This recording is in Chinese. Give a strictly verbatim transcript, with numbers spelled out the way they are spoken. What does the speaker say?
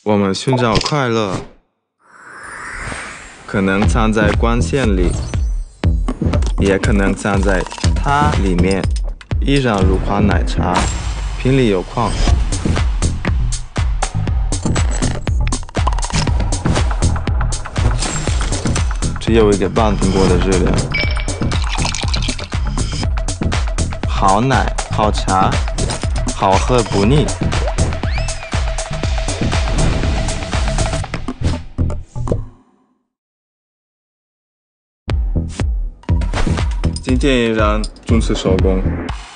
我们寻找快乐，可能藏在光线里，也可能藏在它里面。一张乳化奶茶，瓶里有矿。只有一个半苹果的热量。好奶，好茶，好喝不腻。今天依然重视手工。